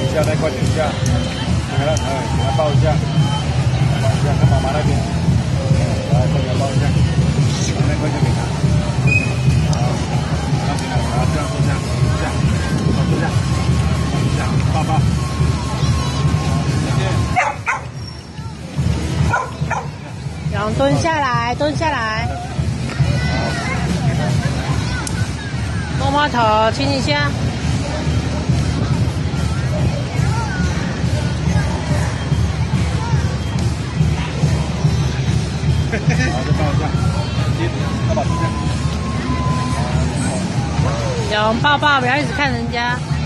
下，再快点一下，来了，给他抱一下，抱一下，看妈妈那边，来，快点抱一下，那快点给他，好，放进来，好，这样坐下，坐下，坐下，坐下，抱抱，谢谢。 然后蹲下来，蹲下来，摸摸头，亲一下。 好，再抱一下，抱抱一下。 有抱抱，不要一直看人家。